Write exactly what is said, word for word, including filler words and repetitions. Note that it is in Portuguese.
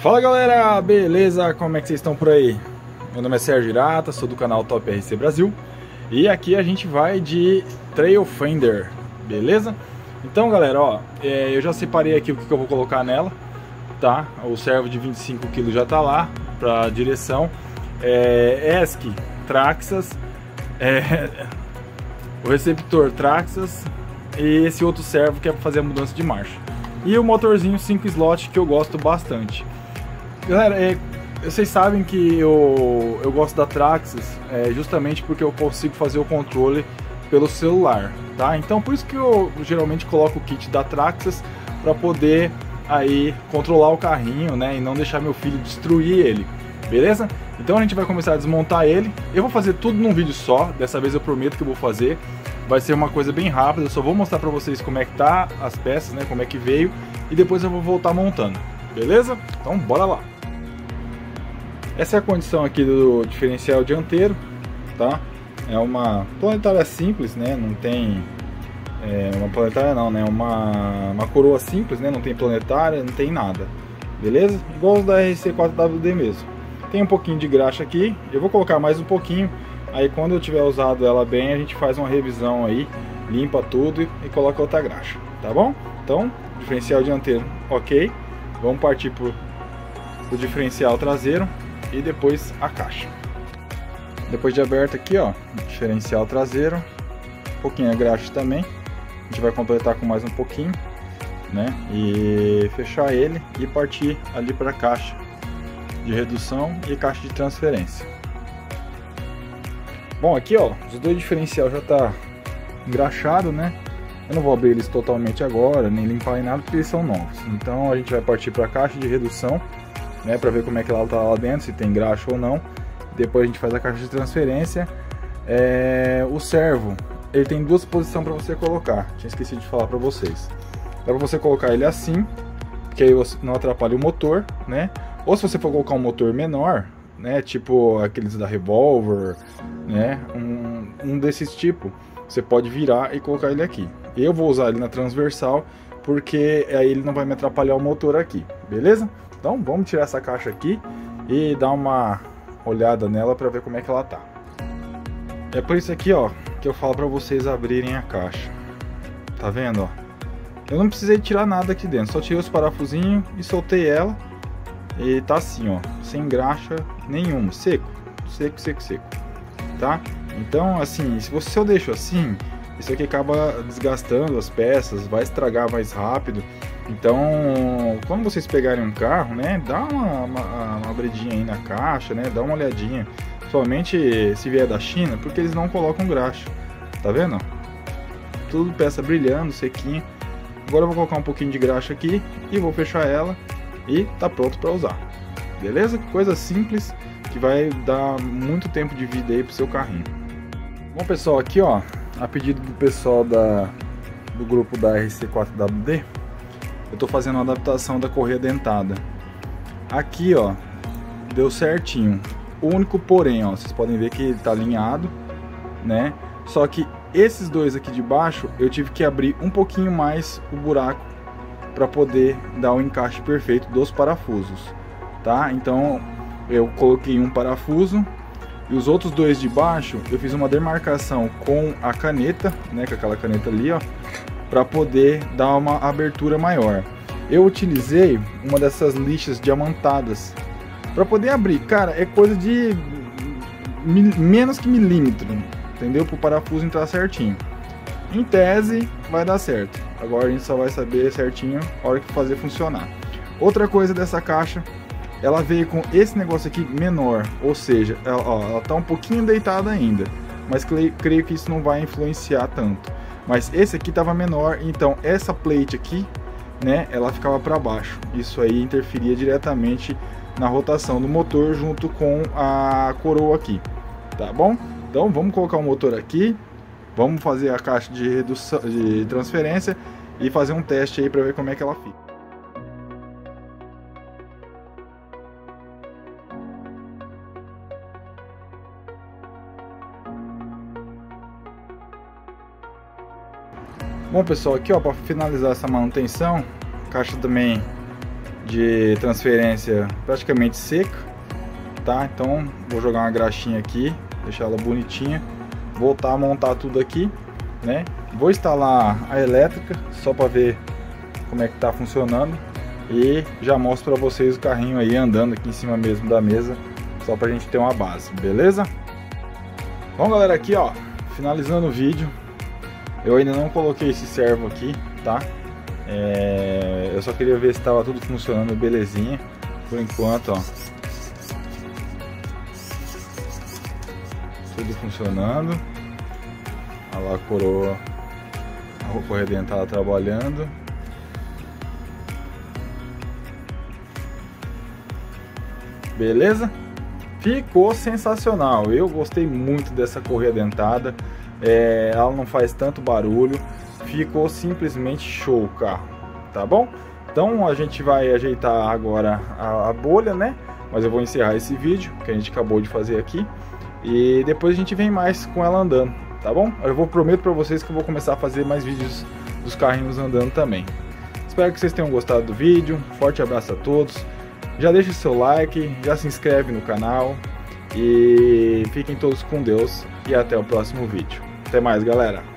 Fala galera, beleza? Como é que vocês estão por aí? Meu nome é Sérgio Irata, sou do canal Top R C Brasil e aqui a gente vai de Trailfender, beleza? Então galera, ó, é, eu já separei aqui o que, que eu vou colocar nela, tá? O servo de vinte e cinco quilos já tá lá pra direção, é, E S C Traxxas, é, o receptor Traxxas e esse outro servo que é para fazer a mudança de marcha. E o motorzinho cinco slot que eu gosto bastante. Galera, é, vocês sabem que eu, eu gosto da Traxxas é, justamente porque eu consigo fazer o controle pelo celular, tá? Então por isso que eu geralmente coloco o kit da Traxxas para poder aí controlar o carrinho, né? E não deixar meu filho destruir ele, beleza? Então a gente vai começar a desmontar ele. Eu vou fazer tudo num vídeo só, dessa vez eu prometo que eu vou fazer. Vai ser uma coisa bem rápida, eu só vou mostrar pra vocês como é que tá as peças, né? Como é que veio, e depois eu vou voltar montando, beleza? Então bora lá! Essa é a condição aqui do diferencial dianteiro, tá? É uma planetária simples, né? Não tem é, uma planetária não, né? Uma, uma coroa simples, né? Não tem planetária, não tem nada, beleza? Igual os da R C quatro W D mesmo. Tem um pouquinho de graxa aqui, eu vou colocar mais um pouquinho. Aí quando eu tiver usado ela bem, a gente faz uma revisão aí, limpa tudo e, e coloca outra graxa, tá bom? Então, diferencial dianteiro, ok. Vamos partir pro, pro diferencial traseiro e depois a caixa. Depois de aberto aqui, ó, diferencial traseiro, um pouquinho a graxa também. A gente vai completar com mais um pouquinho, né? E fechar ele e partir ali para a caixa de redução e caixa de transferência. Bom, aqui ó, os dois diferenciais já tá engraxado, né? Eu não vou abrir eles totalmente agora, nem limpar em nada, porque eles são novos. Então a gente vai partir para a caixa de redução, né? Para ver como é que ela tá lá dentro, se tem graxa ou não. Depois a gente faz a caixa de transferência. É... O servo, ele tem duas posições para você colocar. Tinha esquecido de falar para vocês. Dá para você colocar ele assim, que aí você não atrapalha o motor, né? Ou se você for colocar um motor menor, né, tipo aqueles da Revolver, né, um, um desses tipos, você pode virar e colocar ele aqui. Eu vou usar ele na transversal, porque aí ele não vai me atrapalhar o motor aqui, beleza? Então vamos tirar essa caixa aqui e dar uma olhada nela para ver como é que ela tá. É por isso aqui, ó, que eu falo para vocês abrirem a caixa. Tá vendo, ó? Eu não precisei tirar nada aqui dentro, só tirei os parafusinhos e soltei ela. E tá assim, ó, sem graxa nenhuma, seco, seco, seco, seco, tá? Então, assim, se você eu deixo assim, isso aqui acaba desgastando as peças, vai estragar mais rápido. Então, quando vocês pegarem um carro, né, dá uma, uma, uma abridinha aí na caixa, né, dá uma olhadinha, somente se vier da China, porque eles não colocam graxa, tá vendo? Tudo peça brilhando, sequinha. Agora eu vou colocar um pouquinho de graxa aqui e vou fechar ela. E tá pronto para usar, beleza? Coisa simples que vai dar muito tempo de vida aí pro seu carrinho. Bom pessoal, aqui ó, a pedido do pessoal da, do grupo da R C quatro W D, eu tô fazendo uma adaptação da correia dentada. Aqui ó, deu certinho. O único porém, ó, vocês podem ver que ele tá alinhado, né? Só que esses dois aqui de baixo, eu tive que abrir um pouquinho mais o buraco para poder dar o encaixe perfeito dos parafusos, tá? Então eu coloquei um parafuso e os outros dois de baixo eu fiz uma demarcação com a caneta, né, com aquela caneta ali, ó, para poder dar uma abertura maior. Eu utilizei uma dessas lixas diamantadas para poder abrir, cara, é coisa de mil, menos que milímetro, entendeu? Para o parafuso entrar certinho. Em tese vai dar certo. Agora a gente só vai saber certinho a hora que fazer funcionar. Outra coisa dessa caixa, ela veio com esse negócio aqui menor, ou seja, ela, ó, ela tá um pouquinho deitada ainda, mas creio, creio que isso não vai influenciar tanto. Mas esse aqui tava menor, então essa plate aqui, né, ela ficava para baixo. Isso aí interferia diretamente na rotação do motor junto com a coroa aqui, tá bom? Então vamos colocar o motor aqui. Vamos fazer a caixa de redução, de transferência e fazer um teste aí para ver como é que ela fica. Bom pessoal, aqui ó, para finalizar essa manutenção, a caixa também de transferência praticamente seca, tá? Então vou jogar uma graxinha aqui, deixar ela bonitinha, voltar a montar tudo aqui, né? Vou instalar a elétrica só para ver como é que tá funcionando e já mostro para vocês o carrinho aí andando aqui em cima mesmo da mesa, só pra gente ter uma base, beleza? Bom, galera, aqui ó, finalizando o vídeo, eu ainda não coloquei esse servo aqui, tá? É, eu só queria ver se estava tudo funcionando belezinha. Por enquanto, ó, tudo funcionando. Olha lá a coroa, a correia dentada trabalhando. Beleza? Ficou sensacional. Eu gostei muito dessa correia dentada. É, ela não faz tanto barulho. Ficou simplesmente show o carro, tá bom? Então a gente vai ajeitar agora a, a bolha, né? Mas eu vou encerrar esse vídeo que a gente acabou de fazer aqui e depois a gente vem mais com ela andando, tá bom? Eu vou prometo para vocês que eu vou começar a fazer mais vídeos dos carrinhos andando também. Espero que vocês tenham gostado do vídeo. Forte abraço a todos. Já deixa o seu like, já se inscreve no canal e fiquem todos com Deus e até o próximo vídeo. Até mais, galera!